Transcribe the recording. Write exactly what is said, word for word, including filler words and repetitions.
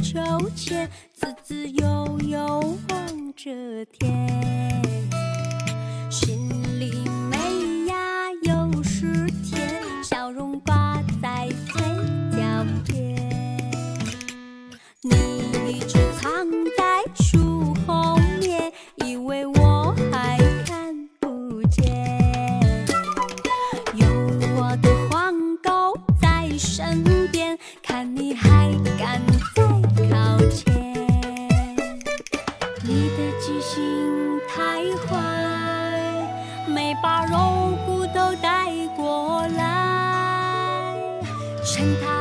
秋千，自自由由望着天。心里美呀又是甜，笑容挂在嘴角边。你一直藏在树后面，以为我还看不见。有我的黄狗在身边，看你还敢再靠前。你的记性太坏，没把肉骨头带过来，趁它